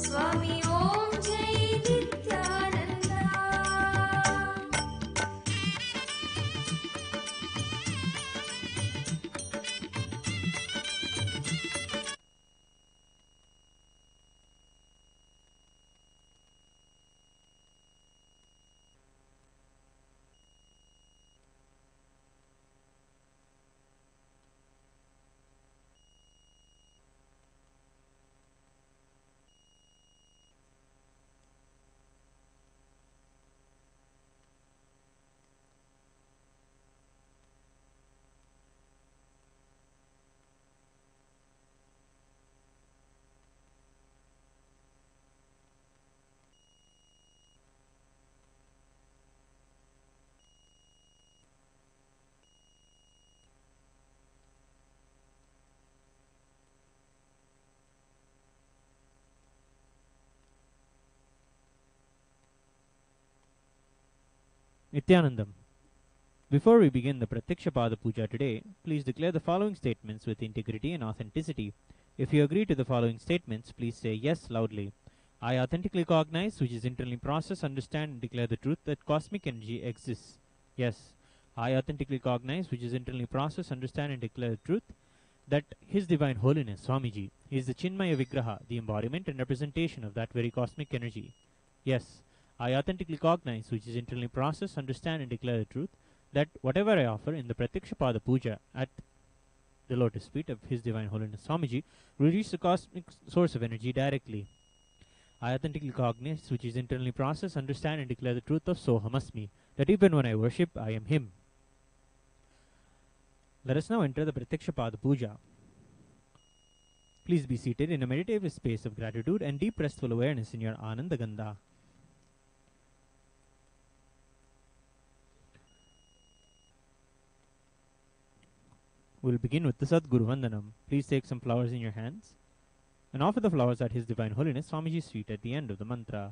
स्वामी ओम जय Nityananda. Nityanandam. Before we begin the Pratyakshapada Puja today, please declare the following statements with integrity and authenticity. If you agree to the following statements, please say yes loudly. I authentically cognize, which is internally process, understand, and declare the truth that cosmic energy exists. Yes. I authentically cognize, which is internally process, understand, and declare the truth that His Divine Holiness Swamiji is the Chinmaya Vigraha, the embodiment and representation of that very cosmic energy. Yes. I authentically cognize, which is internally process, understand, and declare the truth that whatever I offer in the Pratyakshapada Puja at the lotus feet of His Divine Holiness Swamiji will reach the cosmic source of energy directly. I authentically cognize, which is internally process, understand, and declare the truth of Sohamasmi, that even when I worship, I am Him. Let us now enter the Pratyakshapada Puja. Please be seated in a meditative space of gratitude and deep restful awareness in your Anandagandha. We'll begin with the Sadguru Vandanam. Please take some flowers in your hands and offer the flowers at His Divine Holiness Swamiji's feet at the end of the mantra.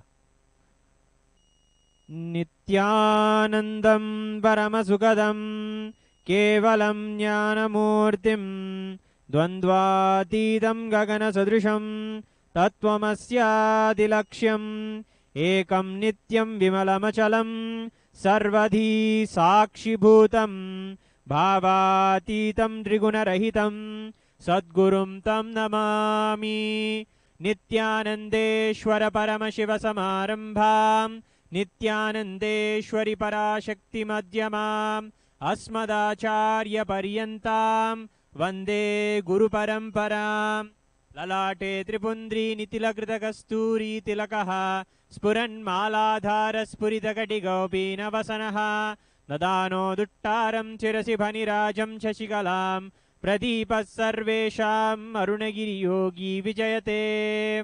Nityanandam Paramasukadam Kevalam Jnanamurtim Dvandvatītam Gagana Sadrisham Tattvamasyaadilaksham Ekam Nityam Vimalamachalam Sarvadhi Sakshibhutam Bhavatītam Triguna-rahitam Sadgurum Tam Namami. Nityanandeshwara Paramashiva Samarambham Nityanandeshwari Parashakti Madhyamam Asmadacharya Paryantam Vande Guru Paramparam. Lalate Tripundri Nitilakrita Kasturi Tilakaha Spuran Maladhara Spuritagati Gopina Vasanaha Nadano Duttaram Chirasi Bhanirajam Shashikalam Pradipa Sarvesham Arunagiri Yogi Vijayate.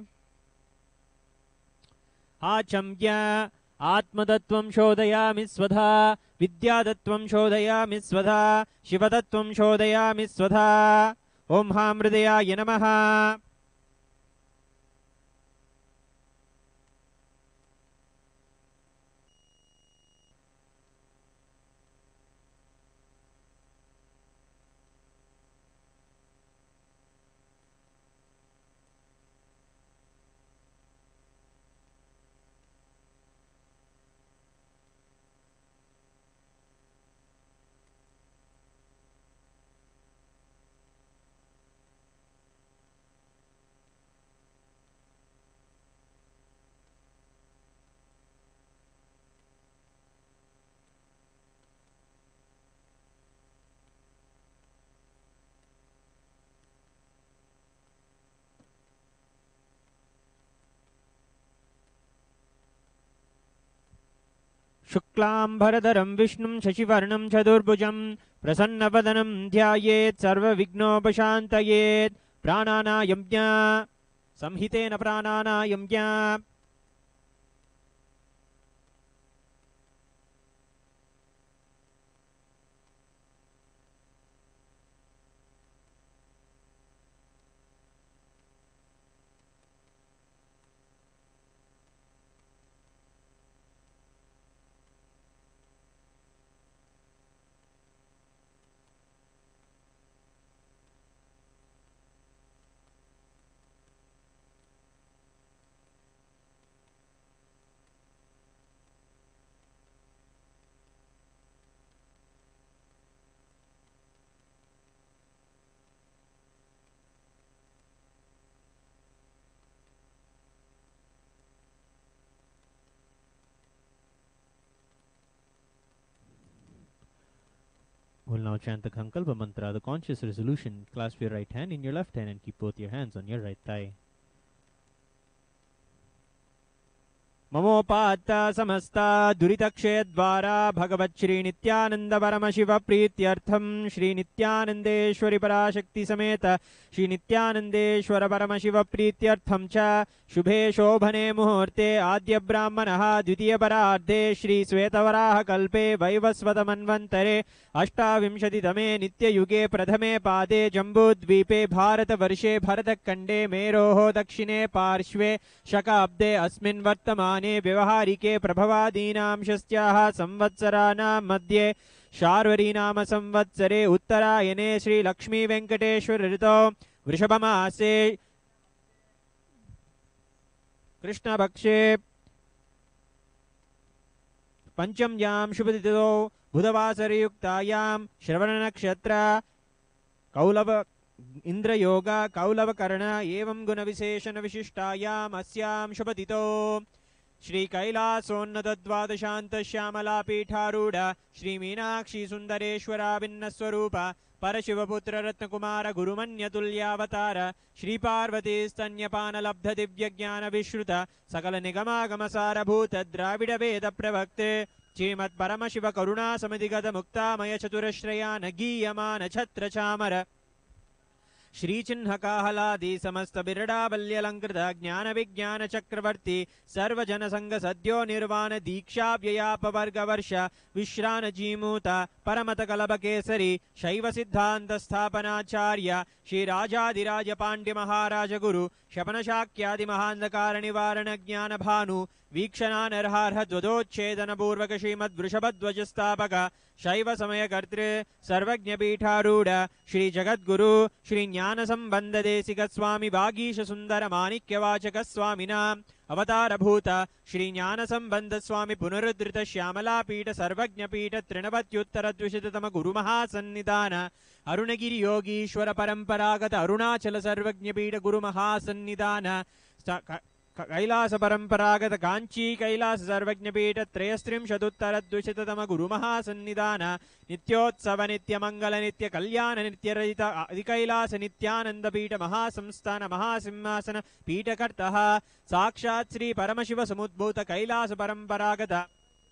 Achamya Atmadattvam Shodayami Svadha Vidyadattvam Shodayami Svadha Shivadattvam Shodayami Svadha. Om Hamridayaya Namaha. Shuklambaradharam Vishnum Shashivarnam Chadurbhujam Prasannapadanam Dhyayet Sarvavighnopashantayet. Pranana Yamya Samhitena Pranana Yamya. We'll now chant the Sankalpa mantra, the conscious resolution. Clasp your right hand in your left hand and keep both your hands on your right thigh. ममोपात्ता समस्ता दुरितक्षयद्वारा भगवच्छ्री नित्यानंद परम शिव प्रीत्यर्थम श्री नित्यानंदेश्वरी पराशक्ति समेत श्री नित्यानंदेश्वर परम शिव प्रीत्यर्थम च शुभे शोभने मुहूर्ते आद्य ब्राह्मणः द्वितीय परार्धे श्री श्वेतवराह कल्पे वैवस्वत मन्वन्तरे अष्टाविंशतितमे नित्ययुगे प्रथमे पादे जम्बूद्वीपे भारतवर्षे भरतखण्डे मेरोः दक्षिणे पार्श्वे शकाब्दे अस्मिन् वर्तमाने व्यवहारिके प्रभवादीनां षष्ट्याः संवत्सराणां मध्ये शार्वरीनाम संवत्सरे उत्तरायणे श्री लक्ष्मी वेंकटेश्वर ऋतौ वृषभमासे कृष्णपक्षे पंचम्यां शुभतिथौ बुधवासरयुक्तायां श्रवणनक्षत्र कौलव इंद्रयोग कौलवकर्ण एवं गुणविशेषण विशिष्टायाम् अस्यां शुभतिथौ श्री कैलासोन्नत द्वादशांत श्यामला पीठारूढ़ श्री मीनाक्षी सुंदरेश्वरा भिन्न स्वरूप परशिवपुत्र रत्नकुमार गुरुमन्यतुल्यावतार श्री पार्वती स्तन्यपान लब्ध दिव्य ज्ञान विश्रुत सकल निगमागम सारभूत द्राविड वेद प्रवक्ते श्रीमत् परम शिव करुणा समितिगत मुक्तामय चतुरश्रयान गीयमान छत्र चामर श्री चिन्ह काहलादि समस्त बिरडावल्यलंकृत ज्ञान विज्ञान चक्रवर्ती सर्वजन संग सद्यो निर्वाण दीक्षा व्ययापवर्ग वर्ष विश्रान जीमूत परमत कलभ केसरी शैव सिद्धांत स्थापनाचार्य श्री राजाधिराज पांड्य महाराज गुरु शपन शाक्यादि महांधकार निवारण ज्ञान भानु वीक्षणानर्हार्ह द्वदोच्छेदन पूर्वक श्रीमद् वृषभध्वज स्थापक शैव समय कर्तृ सर्वज्ञ पीठारूढ़ श्री जगद्गुरु श्री ज्ञान संबंध देशिक स्वामी वागीश सुंदर माणिक्यवाचक स्वामिना अवतार भूत श्री ज्ञान संबंध स्वामी पुनरुद्धृत श्यामला पीठ सर्वज्ञ पीठ तृणवत्युत्तर द्विशततम गुरु महासन्निधान अरुणगिरि योगीश्वर परंपरागत अरुणाचल सर्वज्ञ पीठ गुरु महासन्निधान कैलास परंपरागत कांची कैलास सर्वज्ञ पीठ त्रयस्त्रिंशदुत्तर द्विशततम गुरु महासन्निधान नित्योत्सव नित्य मंगल नित्य कल्याण नित्य रहित अधिकैलास नित्यानंद पीठ महासंस्थान महासिंहासन पीठकर्तः साक्षात् श्री परमशिव समुद्भूत कैलास परंपरागत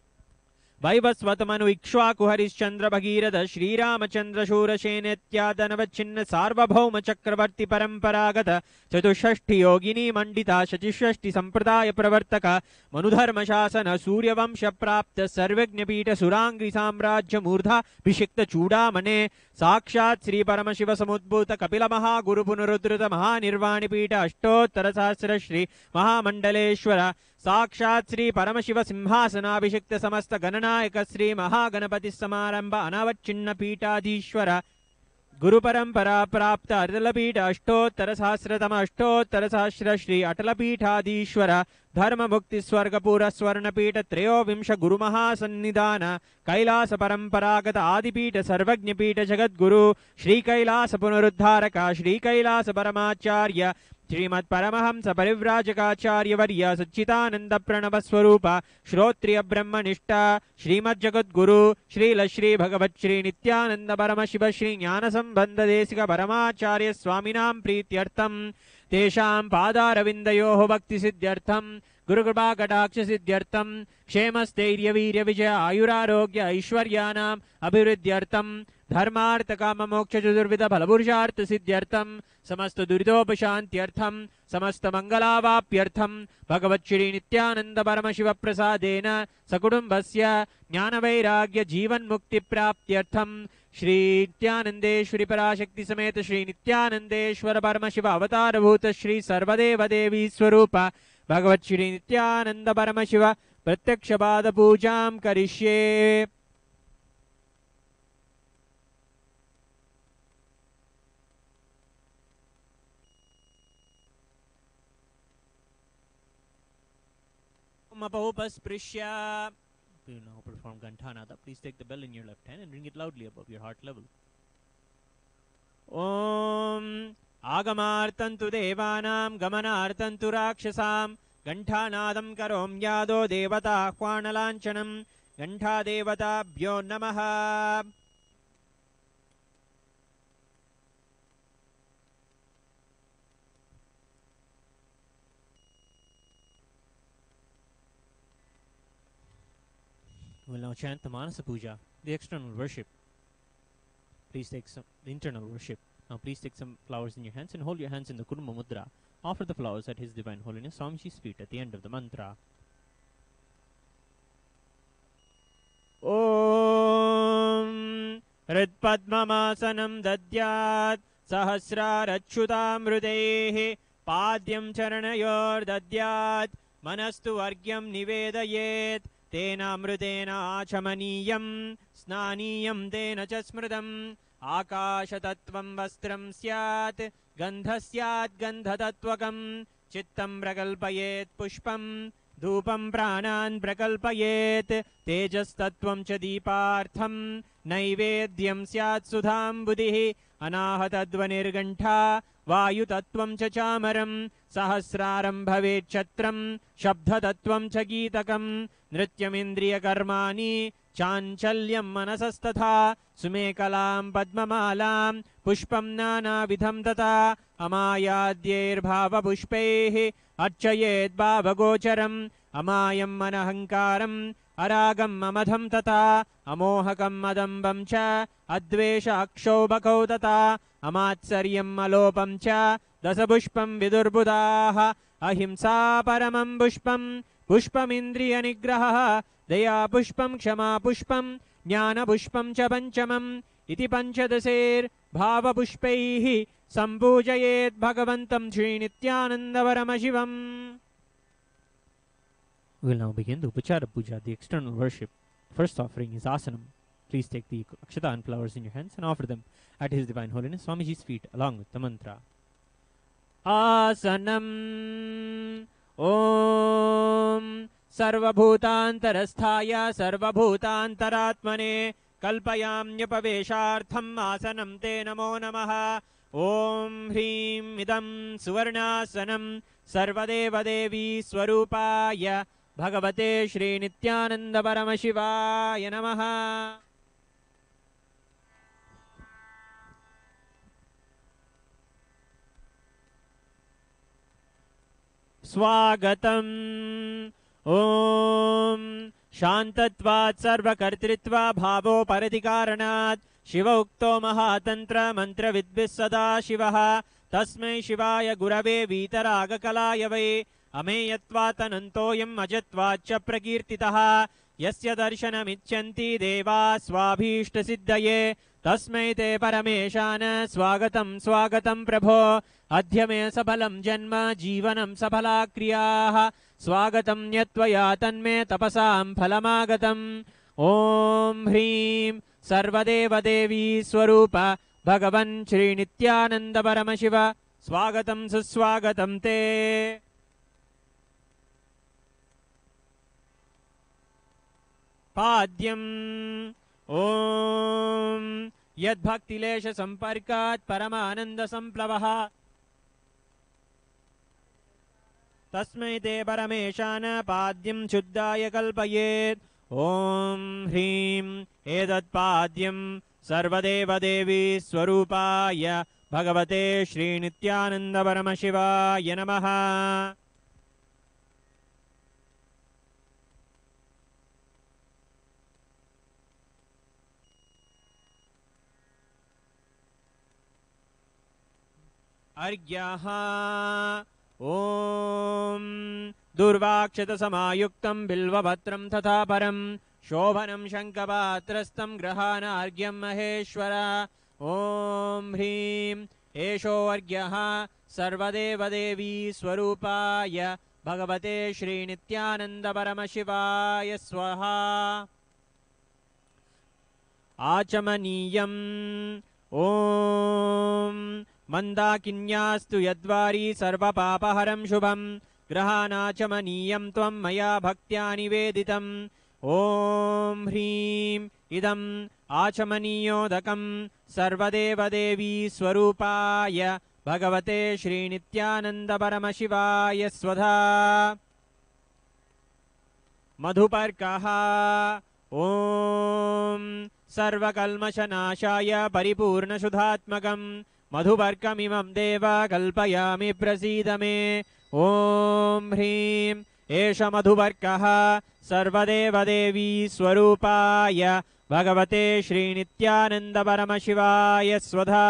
वैवस्वतमनु इक्ष्वाकु हरिश्चंद्र भगीरथ श्रीरामचंद्र शूरसेनेत्यादनवच्छिन्न सार्वभौम चक्रवर्ती परंपरागत चतुष्षष्टि योगिनी मंडिता शतिष्षष्टि संप्रदाय प्रवर्तक मनुधर्म शासन सूर्यवंश प्राप्त सर्वज्ञ पीठ सुरांगी साम्राज्य मूर्धाभिषिक्त चूड़ामणे साक्षात् श्री परमशिव समुद्भूत कपिल महागुरु पुनरुद्धृत महानिर्वाणि पीठ अष्टोत्तर सहस्र श्री महामंडलेश्वर साक्षात् श्री परमशिव सिंहासनाभिषिक्त समस्त गणनायक श्री महागणपति समारंभ अनावच्छिन्न पीठाधीश्वर गुरु परंपरा प्राप्त अटल पीठ अष्टोत्तर सहस्रतम अष्टोत्तर सहस्र श्री अटल पीठाधीश्वर धर्म मुक्ति स्वर्गपुर स्वर्ण पीठ त्रयोविंश गुरु महासन्निधान कैलास परंपरागत आदिपीठ सर्वज्ञ पीठ जगद्गुरु श्री कैलास पुनरुद्धारक श्री कैलास परमाचार्य श्रीमत् परमहंस परिव्राजकाचार्य वर्य सच्चिदानंद प्रणव स्वरूप श्रोत्रिय ब्रह्मनिष्ठ श्रीमद् जगद्गुरु श्रील श्री भगवत् श्री नित्यानंद परम शिव श्री ज्ञान संबंध देशिक परमाचार्य स्वामिनां प्रीत्यर्थम तेषां पादारविन्दयोः भक्ति सिद्ध्यर्थम गुरुकृपा कटाक्ष सिद्ध्यर्थम क्षेम स्थैर्य वीर्य विजय आयुरारोग्य ऐश्वर्यानाम् अभिवृद्ध्यर्थम धर्मार्थ काम मोक्ष चतुर्विध फलपुरुषार्थ सिद्ध्यर्थम समस्त दुरितोपशान्त्यर्थम समस्त मंगलावाप्यर्थम भगवत् श्री नित्यानंद परम शिव प्रसादेन सकुटुम्बस्य ज्ञान वैराग्य जीवन मुक्ति प्राप्त्यर्थम श्री नित्यानंदेश्वरी पराशक्ति समेत श्री नित्यानंदेश्वर परम शिव अवतारभूत श्री सर्वदेव देवी स्वरूप भगवत् श्री नित्यानंद परम शिव प्रत्यक्ष पाद पूजां करिष्ये। Upasprishya. You now perform Ganthanada. Please take the bell in your left hand and ring it loudly above your heart level. Om Agamartantu Devanam Gamanartantu Rakshasam Ganthanadam Karom Yado Devata Hwanalanchanam Gantha Devata Bhyo Namaha. We will now chant the Manasa Puja, the external worship. Please take the internal worship. Now please take some flowers in your hands and hold your hands in the Kurma Mudra. Offer the flowers at His Divine Holiness Swamiji's feet at the end of the mantra. Om Hridpadmamasanam Dadyat Sahasrarachyutamrudehi Padyam Charanayor Dadyat Manastu Vargyam Nivedayet Tena Amrudena Achamaniyam Snaniyam Tena Chasmridam Akashatattvam Vastram Syat Gandhasyat Gandhatatvakam Chittam Prakalpayet Pushpam Dhupam Pranan Prakalpayet Tejastattvam Cha Deepartham Naivedyam Syat Sudham Buddhihi Anahatadvanirgantha Vayutattvam Cha Chamaram Sahasraram Bhavet Chatram Shabdhatattvam Cha Geetakam Nrityamindriya Karmani Chanchalyam Manasastatha Sumekalam Padmamalam Pushpam Nana Vidham Tata Amayadyer Bhava Pushpehi Archayet Bhava Gocharam Amayam Manahankaram Aragam Mamadham Tata Amohakam Madambam Cha Advesha Akshobhakau Tata Amatsaryam Malopam Cha Dasapushpam Vidurbudaha Ahimsa Paramam Pushpam Pushpam Indriya Nigraha Daya Pushpam Kshama Pushpam Jnana Pushpam Cha Panchamam Iti Panchadaser Bhava Pushpaihi Sambhujayet Bhagavantam Sri Nityananda Paramashivam. We will now begin the Upachara Puja, the external worship. First offering is Asanam. Please take the Akshata and flowers in your hands and offer them at His Divine Holiness Swamiji's feet along with the mantra. Asanam Om Sarvabhutantarasthaya Sarvabhutantaratmane Kalpayamnyapaveshartham Asanam Te Namo Namaha. Om Hrim Idam Suvarnasanam Sarvadeva Devi Swarupaya Bhagavate Shri Nityananda Paramashivaya Namaha. Swagatam Om Shantatvat Sarvakartritva Bhavo Paradikaranat Shiva Ukto Mahatantra Mantra Vidvis Sada Shivaha Tasmai Shivaya Gurave Vitaraga Kalayave Ameyatvatanantoyam Ajatvacha Prakirtitaha Yasya Darshanamichanti Deva Swabhishta Siddhaye Tasmai Te Parameshana Swagatam Swagatam Prabho Adhyame Sabalam Janma Jivanam Sabala Kriyaha Swagatam Yatvaya Tanme Tapasam Phalamagatam. Om Hrim Sarvadeva Devi Swarupa Bhagavan Shri Nityananda Paramashiva Swagatam Suswagatam Te. Padyam Om Yad Bhaktilesha Samparkat Paramananda Samplavaha Tasmai Te Parameshana Padyam Chuddaya Kalpayet. Om Hrim Edat Padyam Sarvadeva Devi Swarupaya Bhagavate Shri Nityananda Paramashivaya Namaha. Argyaha Om Durvakshata Samayuktam Bilvabhatram Tatha Param Shobhanam Shankapatrastam Grahana Argyam Maheshwara. Om Hrim Esho Argyaha Sarvadeva Devi Swarupaya Bhagavate Shri Nityananda Paramashivaya Swaha. Achamaniyam Om Mandakinyastu Yadvari Sarva Papaharam Shubham Grahanachamaniyam Tvam Maya Bhaktya Niveditam. Om Hrim Idam Achamaniyodakam Sarvadeva Devi Swarupaya Bhagavate Shri Nityananda Paramashivaya Swadha. Madhuparkaha Om Sarvakalmashanashaya Paripurna Shudhatmakam Madhuparkamimam Deva Kalpayami Prasidame. Om Hrim एष मधुवर्कः सर्वदेवदेवी स्वरूपाय भगवते श्रीनित्यानन्दपरमशिवाय स्वधा।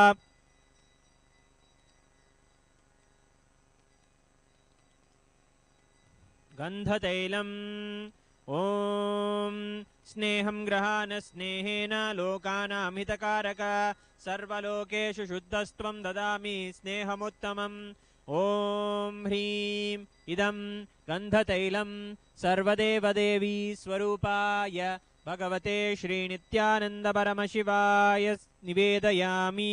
गन्धतैलम् ॐ स्नेहं ग्रहाण स्नेहेन लोकानां हितकारक सर्वलोकेषु शुद्धस्त्वं ददामि स्नेहमुत्तमम्। ॐ ह्रीं इदं गन्धतैलं सर्वदेवदेवी स्वरूपाय भगवते श्रीनित्यानन्दपरमशिवाय निवेदयामि।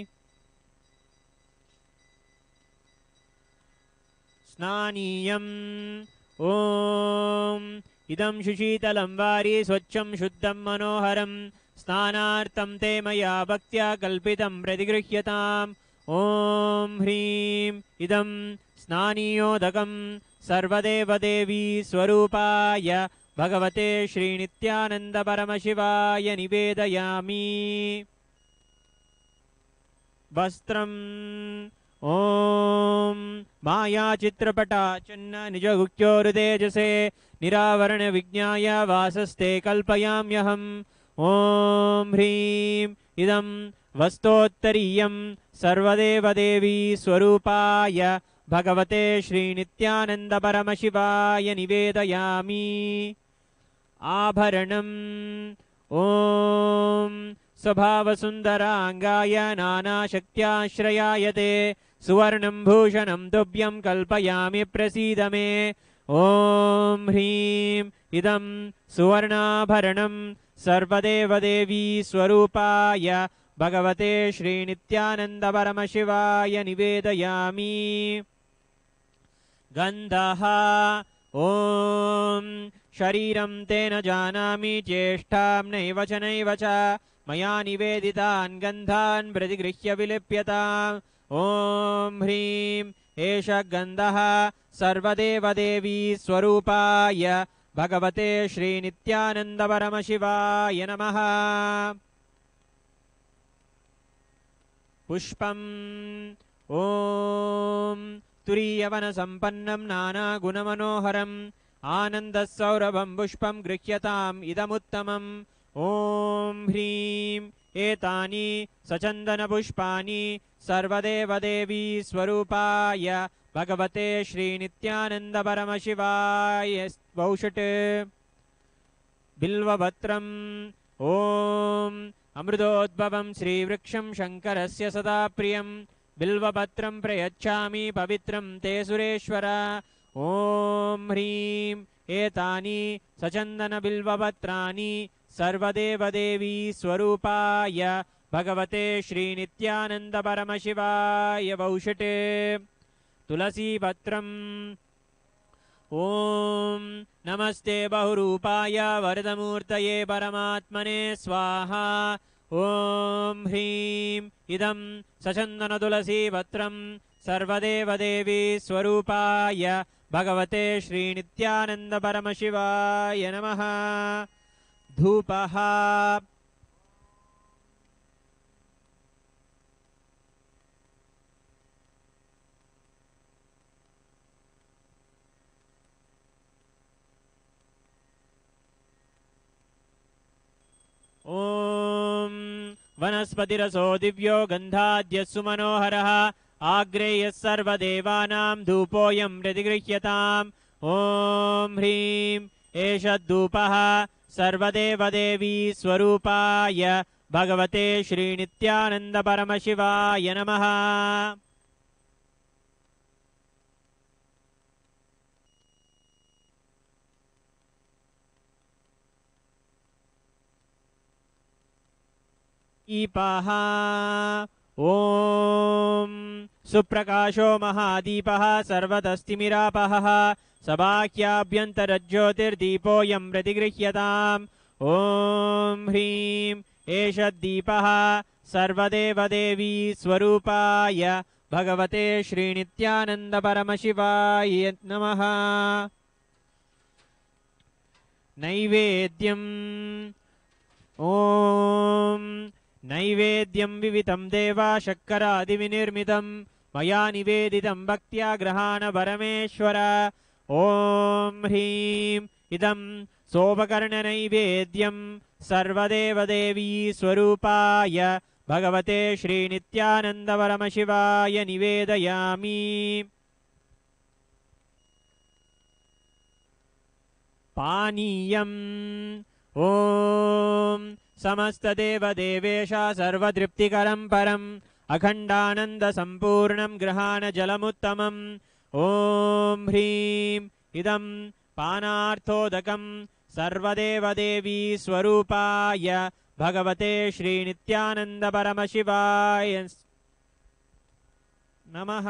स्नानीयम् ॐ इदं सुशीतलं वारी स्वच्छं शुद्धं मनोहरं स्नानार्थं ते मया भक्त्या कल्पितं प्रतिगृह्यताम्। ॐ ह्रीं इदं स्नानीयोदकं सर्वदेवदेवी स्वरूपाय भगवते श्रीनित्यानन्दपरमशिवाय निवेदयामि। वस्त्रम् ॐ मायाचित्रपटाचन्न निजगुह्योरुतेजसे निरावरणविज्ञाय वासस्ते कल्पयाम्यहम्। ॐ ह्रीं इदं वस्तोत्तरीयं सर्वदेवदेवी स्वरूपाय भगवते श्रीनित्यानन्दपरमशिवाय निवेदयामि। आभरणम् ॐ स्वभावसुन्दराङ्गाय नानाशक्त्याश्रयायते सुवर्णं भूषणं तुभ्यं कल्पयामि प्रसीद मे। ॐ ह्रीं इदं सुवर्णाभरणं सर्वदेवदेवी स्वरूपाय भगवते श्रीनित्यानन्दपरमशिवाय निवेदयामि। गन्धः ॐ शरीरं तेन जानामि चेष्टां नैव च मया निवेदितान् गन्धान् प्रतिगृह्य विलिप्यताम्। ॐ ह्रीं एष गन्धः सर्वदेवदेवी स्वरूपाय भगवते श्रीनित्यानन्दपरमशिवाय नमः। पुष्पम् ॐ तुरीयवनसम्पन्नं नानागुणमनोहरम् आनन्दसौरभं पुष्पं गृह्यताम् इदमुत्तमम्। ॐ ह्रीं एतानि सचन्दनपुष्पाणि सर्वदेवदेवी स्वरूपाय भगवते श्रीनित्यानन्दपरमशिवाय वौषट्। बिल्वपत्रम् ॐ अमृतोद्भवं श्रीवृक्षं शङ्करस्य सदा प्रियं बिल्वपत्रं प्रयच्छामि पवित्रं ते सुरेश्वर। ॐ ह्रीं एतानि सचन्दनबिल्वपत्राणि सर्वदेवदेवी स्वरूपाय भगवते श्रीनित्यानन्दपरमशिवाय वौषट्। तुलसीपत्रम् ॐ नमस्ते बहुरूपाय वरदमूर्तये परमात्मने स्वाहा। ॐ ह्रीं इदं सचन्दनतुलसीपत्रं सर्वदेवदेवी स्वरूपाय भगवते श्रीनित्यानन्दपरमशिवाय नमः। धूपः ॐ वनस्पतिरसो दिव्यो गन्धाद्यः सुमनोहरः आग्रेयः सर्वदेवानां धूपोऽयं प्रतिगृह्यताम्। ॐ ह्रीं एष धूपः सर्वदेवदेवी स्वरूपाय भगवते श्रीनित्यानन्दपरमशिवाय नमः। दीपः ॐ सुप्रकाशो महादीपः सर्वतस्तिमिरापहः सबाह्याभ्यन्तरज्योतिर्दीपोऽयं प्रतिगृह्यताम्। ॐ ह्रीं एष दीपः सर्वदेवदेवी स्वरूपाय भगवते श्रीनित्यानन्दपरमशिवाय नमः। नैवेद्यम् ॐ नैवेद्यं विवितं देवा शर्करादिविनिर्मितं मया निवेदितं भक्त्या ग्रहाण परमेश्वर। ॐ ह्रीं इदं सोपकर्णनैवेद्यं सर्वदेवदेवी स्वरूपाय भगवते श्रीनित्यानन्दपरमशिवाय निवेदयामि। पानीयम् ॐ समस्तदेवदेवेश सर्वतृप्तिकरं परम् अखण्डानन्दसम्पूर्णं गृहाणजलमुत्तमम्। ॐ ह्रीं इदं पानार्थोदकं सर्वदेवदेवी स्वरूपाय भगवते श्रीनित्यानन्दपरमशिवाय नमः।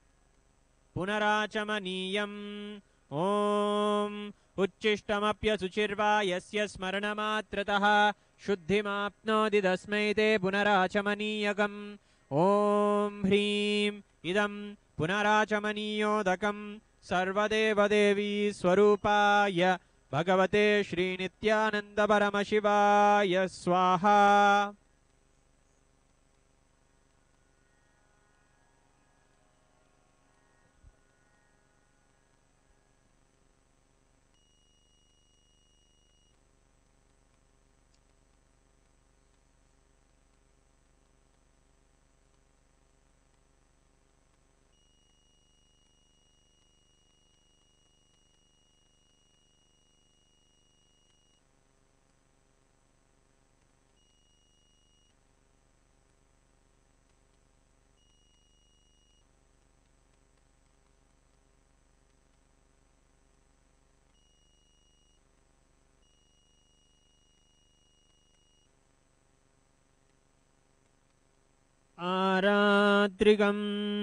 पुनराचमनीयम् ॐ उच्छिष्टमप्यशुचिर्वा यस्य स्मरणमात्रतः शुद्धिमाप्नोति तस्मै ते पुनराचमनीयकम्। ॐ ह्रीं इदं पुनराचमनीयोदकं सर्वदेवदेवी स्वरूपाय भगवते श्रीनित्यानन्दपरमशिवाय स्वाहा। आरात्रिकम्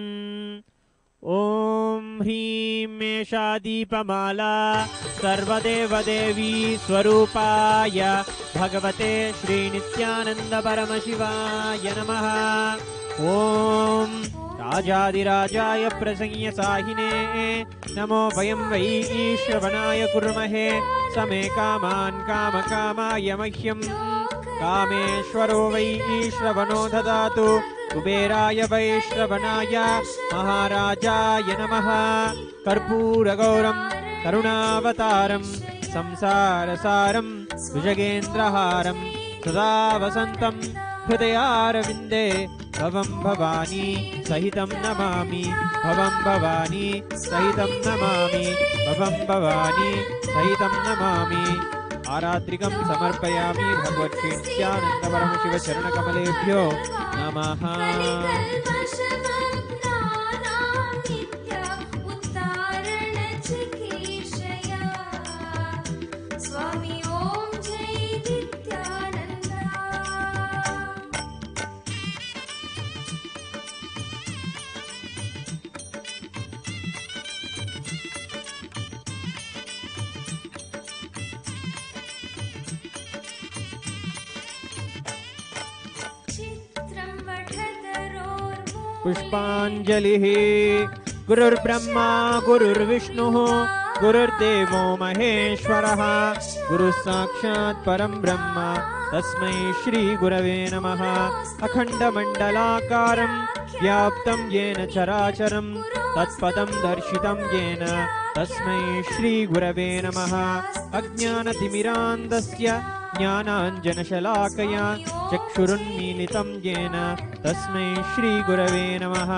ॐ ह्रीं एषा दीपमाला सर्वदेवदेवी स्वरूपाय भगवते श्रीनित्यानन्दपरमशिवाय नमः। ॐ राजाधिराजाय प्रसंयसाहिने नमो वयं वै ईश्वरवनाय कुर्महे समे कामान् कामकामाय मह्यं कामेश्वरो वै ईश्वरवनो ददातु कुबेराय वैश्रवणाय महाराजाय नमः। कर्पूरगौरं करुणावतारं संसारसारं भुजगेन्द्रहारं सदा वसन्तं हृदयारविन्दे भवं भवानी सहितं नमामि भवं भवानी सहितं नमामि भवं भवानी सहितं नमामि। आरात्रिकं समर्पयामि भगवत्श्रीनित्यानन्दपरमशिवचरणकमलेभ्यो नमः। स्वामी ॐ जय नित्यानन्द। पुष्पाञ्जलिः। गुरुर्ब्रह्मा गुरुर्विष्णुः गुरुर्देवो महेश्वरः गुरुः साक्षात् परं ब्रह्म तस्मै श्रीगुरवे नमः। अखण्डमण्डलाकारं व्याप्तं येन चराचरं तत्पदं दर्शितं येन तस्मै श्रीगुरवे नमः। अज्ञानतिमिरान्धस्य ज्ञानाञ्जनशलाकया चक्षुरुन्मीलितं येन तस्मै श्रीगुरवे नमः।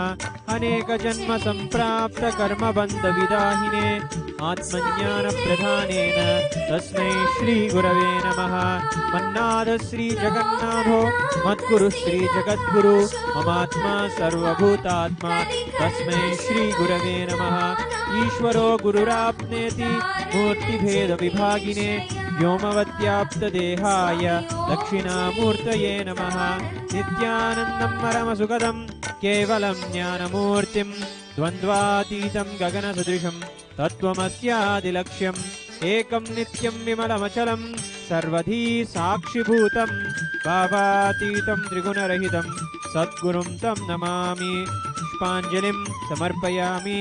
अनेकजन्मसम्प्राप्तकर्मबन्धविदाहिने आत्मज्ञानप्रधानेन तस्मै श्रीगुरवे नमः। मन्नाथ श्रीजगन्नाथो मद्गुरुः श्रीजगद्गुरु ममात्मा सर्वभूतात्मा तस्मै श्रीगुरवे नमः। ईश्वरो गुरुराप्नेति मूर्तिभेदविभागिने व्योमवद्व्याप्तदेहाय दक्षिणामूर्तये नमः। नित्यानन्दं परमसुखदं केवलं ज्ञानमूर्तिं द्वन्द्वातीतं गगनसदृशं तत्त्वमस्यादिलक्ष्यम् एकं नित्यं विमलमचलं सर्वधी साक्षिभूतं भावातीतं त्रिगुणरहितं सद्गुरुं तं नमामि। पुष्पाञ्जलिं समर्पयामि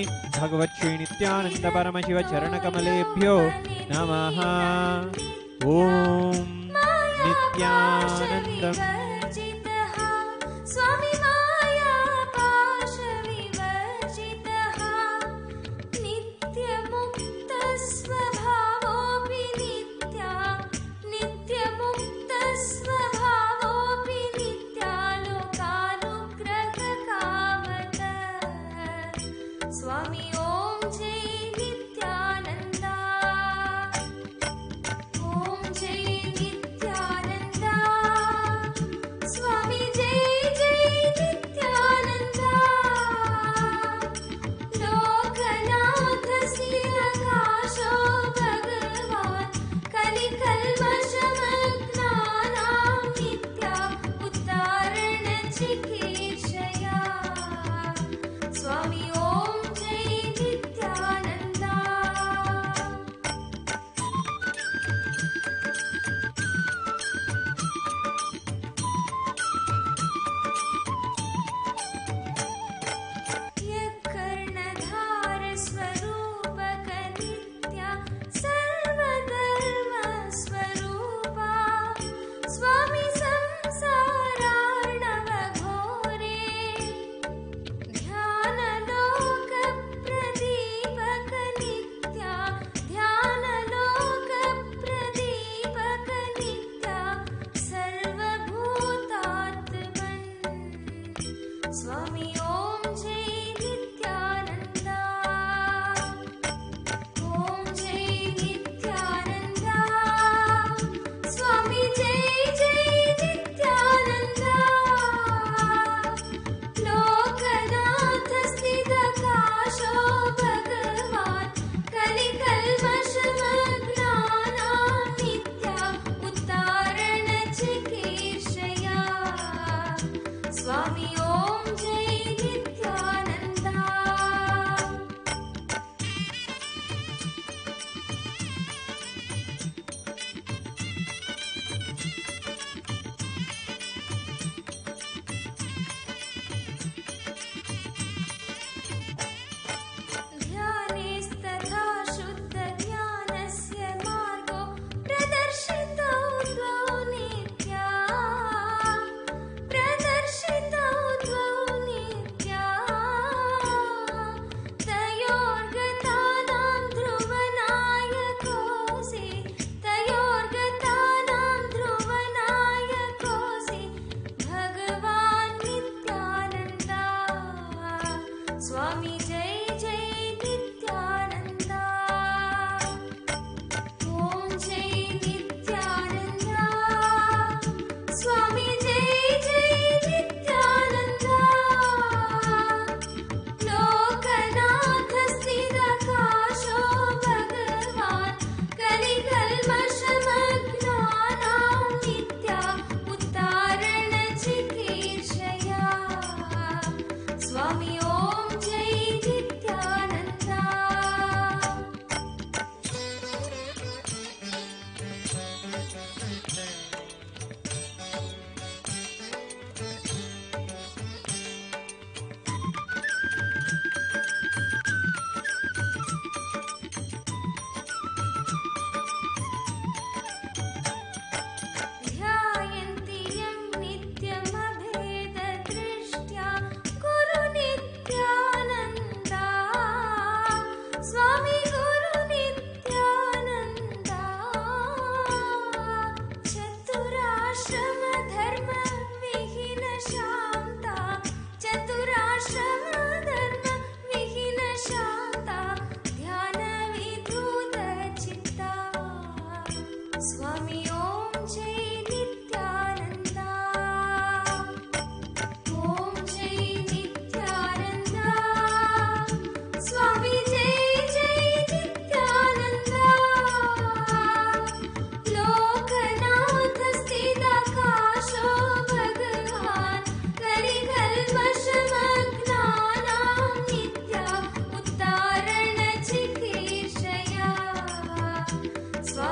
भगवत्श्रीनित्यानन्दपरमशिवचरणकमलेभ्यो नमः। ॐ नित्यानन्दम्। स्वामी मायापाशविवर्जितः नित्यमुक्त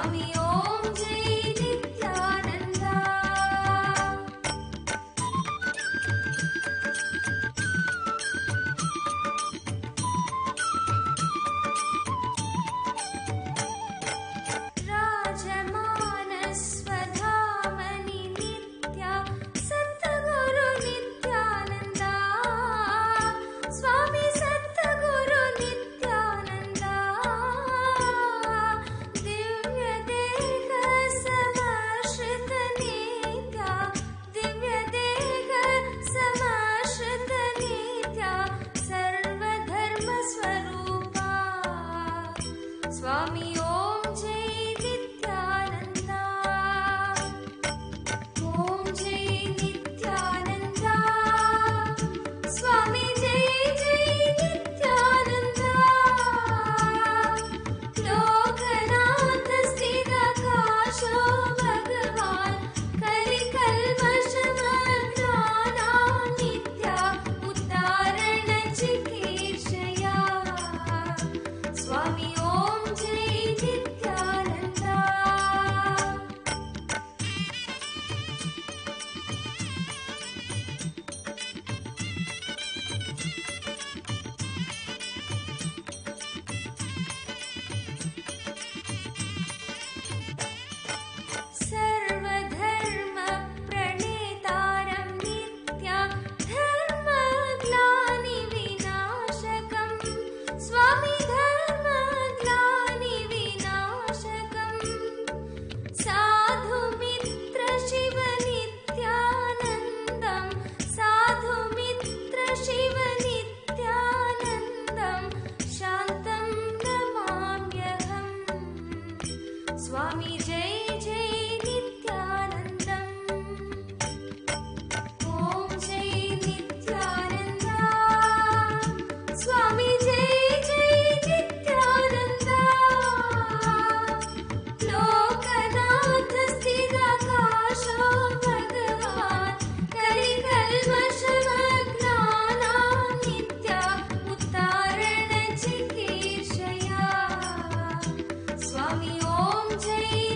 स्वामी ॐ जय नित्यानन्दा राजमानस्वधामनि नित्या सद्गुरु नित्यानन्दा स्वामी सद्गुरु नित्यानन्दा दिव्यदेह समाश्रित नित्या दिव्यदेह समाश्रित नित्या सर्वधर्मस्वरूपा स्वामी ॐ जय नित्यानन्दा ॐ जय नित्यानन्दा स्वामी जय जय नित्यानन्दा लोकनाथ स्थिताकाशो भगवान् कलिकल्मषमग्नानां नित्या उद्धारणचिकीर्षया स्वामी ॐ जय नित्यानन्दा सर्वधर्मप्रणेतारं नित्या धर्मग्लानिविनाशकं स्वामी धर्मग्लानिविनाशकं साधुमित्र शिव नित्यानन्दं साधुमित्र शिव नित्यानन्दं शान्तं नमाम्यहम् स्वामी जय जय नित्यानन्दम् ॐ जय नित्यानन्दा स्वामी जय जय नित्यानन्दा लोकनाथ स्थिताकाशो भगवान् कलिकल्मषमग्नानां नित्या उद्धारणचिकीर्षया स्वामी ॐ जय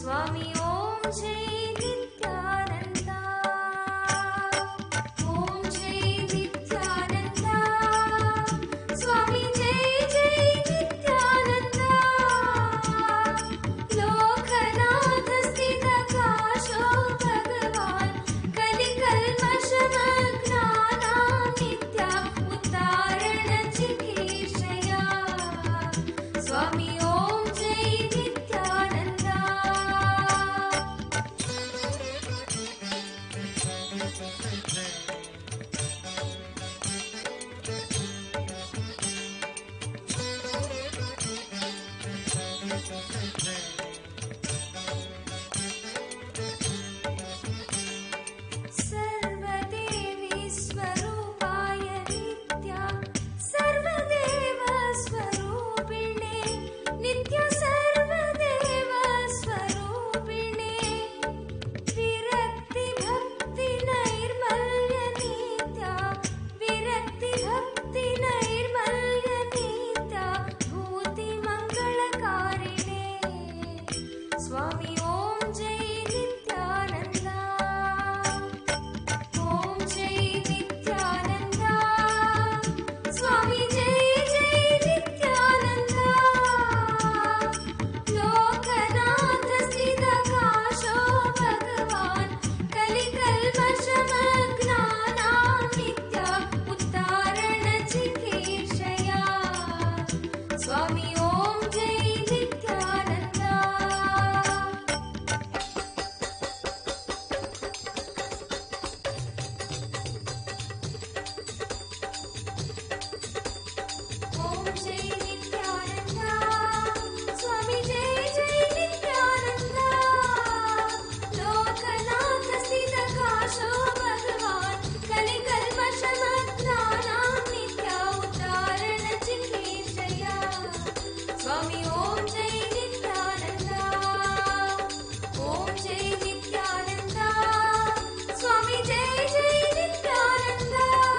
स्वामी ओम जय नित्यानंद ओम जय नित्यानंद स्वामी जय जय नित्यानंद लोकनाथ स्थित काशो भगवान कलिकल्मषमग्नानां नित्या उद्धारण चिकीर्षया स्वामी ओम जय नित्यानंद सर्वदेवी स्वरूपाय नित्या सर्वदेव स्वरूपिणे नित्य सर्वदेव स्वरूपिणे विरक्ति भक्ति नैर्मल्य नित्या विरक्ति भक्ति नैर्मल्य नित्या भूति मंगलकारिणे स्वामी ओम जय नित्यानंद ओम जय नित्यानंद स्वामी जय जय नित्यानंद लोकनाथ स्थित काशो भगवान कलिकल्मषमग्नानां नित्या उद्धारण चिकीर्षया स्वामी ओम जय नित्यानंद ओम जय नित्यानंद स्वामी जय जय नित्यानंद लोकनाथ स्थित काशो भगवान कलिकल्मषमग्नानां नित्या उद्धारण चिकीर्षया स्वामी ओम जय नित्यानंद ओम जय नित्यानंद स्वामी जय जय नित्यानंद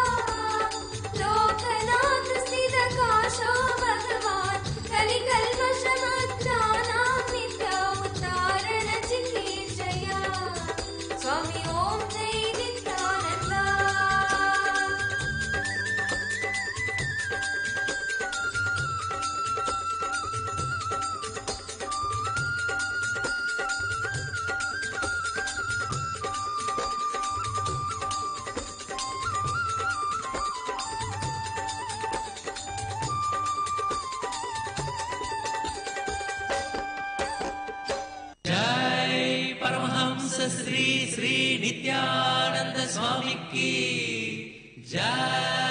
लोकनाथ स्थित काशो भगवान कलिकल्मषमग्नानां नित्या उद्धारण चिकीर्षया स्वामी ओम जय नित्यानंद जय परमहंस श्री श्री नित्यानंद स्वामी की जय।